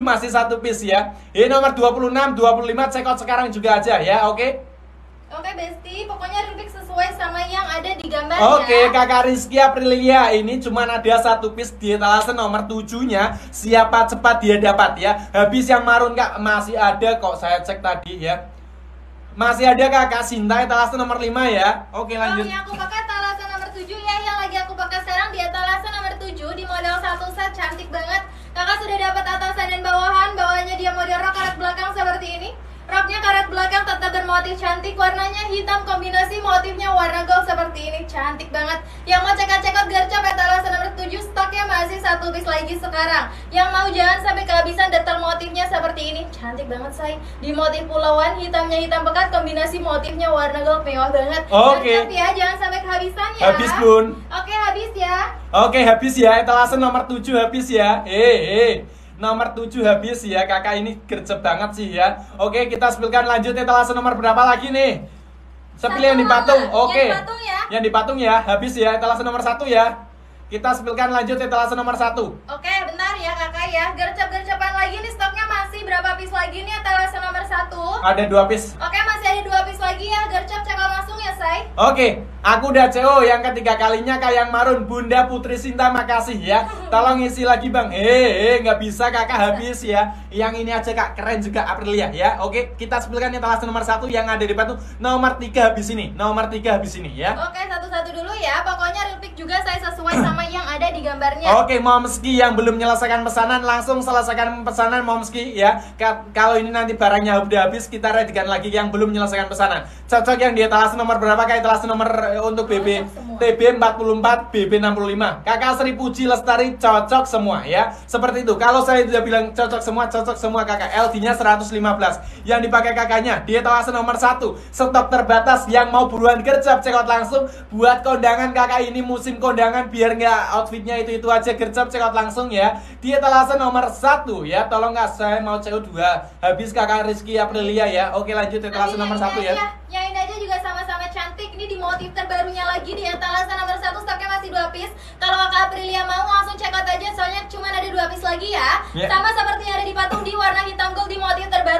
masih 1 piece ya. Ini nomor 26, 25 check out sekarang juga aja ya, oke? Oke Besti, pokoknya real sesuai sama yang ada di gambarnya. Oke, Kakak Rizky Aprilia, ini cuma ada 1 piece di etalase nomor 7-nya. Siapa cepat dia dapat ya. Habis yang marun Kak, masih ada kok, saya cek tadi ya. Masih ada Kakak Sinta etalase nomor 5 ya. Oke, lanjut. Yang aku pakai etalase nomor 7 ya, yang lagi aku pakai sekarang di etalase nomor 7 di model 1 set, cantik banget. Kakak sudah dapat atasan dan bawahan, bawahnya dia model rok karet belakang seperti ini. Roknya karet belakang tetap bermotif cantik, warnanya hitam kombinasi motifnya warna gold seperti ini, cantik banget. Yang mau cekot-cekot gercep etalase nomor 7 stoknya masih 1 piece lagi sekarang. Yang mau jangan sampai kehabisan, detail motifnya seperti ini, cantik banget say. Di motif pulauan, hitamnya hitam pekat, kombinasi motifnya warna gold, mewah banget. Oke. Gercep ya, jangan sampai kehabisan ya. Habis Bun. Oke habis ya. Oke, habis ya etalase nomor 7 habis ya. Nomor 7 habis ya, kakak ini gercep banget sih ya. Oke, kita spillkan lanjut etalase nomor berapa lagi nih? Spill yang dipatung, oke. Yang dipatung ya. Yang dipatung ya, habis ya etalase nomor 1 ya. Kita spillkan lanjut etalase nomor 1. Oke, bentar ya kakak ya. Gercep-gercepan lagi nih, stoknya masih berapa piece lagi nih etalase nomor 1? Ada 2 piece. Oke, masih ada 2 piece lagi ya. Gercep cekal langsung ya, say. Oke, aku udah CO yang ketiga kalinya kayak marun. Bunda Putri Sinta, makasih ya. Tolong isi lagi bang. Nggak bisa kakak, habis ya. Yang ini aja kak, keren juga Aprilia ya. Oke, kita spillkan etalase nomor 1 yang ada di depan tuh. Nomor 3 habis ini. Nomor 3 habis ini ya. Oke, satu-satu dulu ya. Pokoknya real pick juga saya sesuai sama yang ada di gambarnya. Oke, Momski yang belum menyelesaikan pesanan langsung selesaikan pesanan Momski ya. Kalau ini nanti barangnya udah habis, kita readykan lagi yang belum menyelesaikan pesanan. Cocok yang di etalase nomor berapa kak? Etalase nomor untuk BB TB 44, BB 65. Kakak Sri Puji Lestari cocok semua ya. Seperti itu. Kalau saya sudah bilang cocok semua kakak. LD-nya 115. Yang dipakai kakaknya di etalase nomor 1. Stok terbatas, yang mau buruan gercep cekot langsung buat kondangan kakak ini musim kondangan biar nggak outfitnya itu aja, gercep cekot langsung ya. Di etalase nomor 1 ya. Tolong kak, saya mau CO2. Habis kakak Rizky Aprilia ya. Oke, lanjut etalase nomor 1 ya. Yang ini aja juga sama-sama cantik. Ini di motif terbarunya lagi di etalase nomor 1, stoknya masih 2 piece. Kalau kakak Aprilia mau langsung check out aja, soalnya cuma ada 2 piece lagi ya. Sama seperti yang ada di patung di warna hitam gold di motif terbaru